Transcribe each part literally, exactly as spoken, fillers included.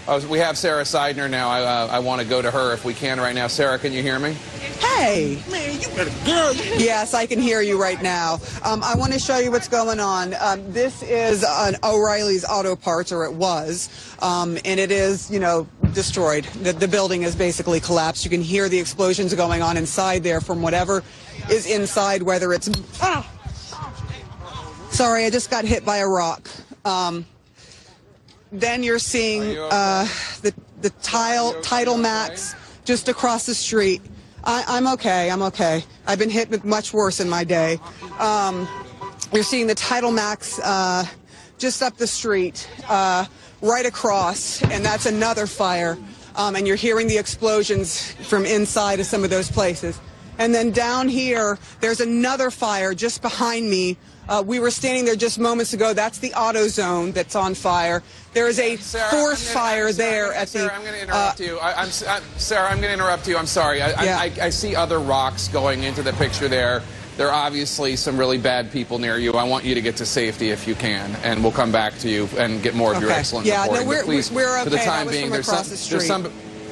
Oh, we have Sara Sidner now. I, uh, I want to go to her if we can right now. Sarah, can you hear me? Hey. Man, you better girl. Yes, I can hear you right now. Um, I want to show you what's going on. Um, this is an O'Reilly's Auto Parts, or it was, um, and it is, you know, destroyed. The, the building is basically collapsed. You can hear the explosions going on inside there from whatever is inside, whether it's... Ah! Sorry, I just got hit by a rock. Um, then you're seeing uh, the, the tile, Title Max just across the street. I, I'm okay, I'm okay. I've been hit with much worse in my day. Um, you're seeing the Title Max uh, just up the street, uh, right across, and that's another fire. Um, and you're hearing the explosions from inside of some of those places. And then down here, there's another fire just behind me. Uh, we were standing there just moments ago. That's the auto zone that's on fire. There is a Sarah, fourth gonna, fire Sarah, there gonna, at Sarah, the... I'm going to interrupt uh, you. I, I'm, I'm, Sarah, I'm going to interrupt you. I'm sorry. I, yeah. I, I, I see other rocks going into the picture there. There are obviously some really bad people near you. I want you to get to safety if you can, and we'll come back to you and get more of okay. your excellent yeah, reporting. No, we're, but please, we're okay. for the time that was being, from there's across some... the street. There's some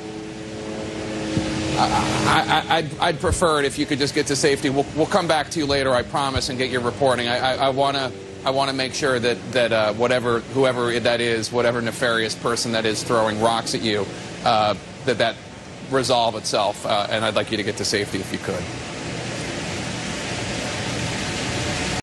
I, I, I'd, I'd prefer it if you could just get to safety. We'll, we'll come back to you later, I promise, and get your reporting. I, I, I want to I want to make sure that, that uh, whatever, whoever that is, whatever nefarious person that is throwing rocks at you, uh, that that resolve itself, uh, and I'd like you to get to safety if you could.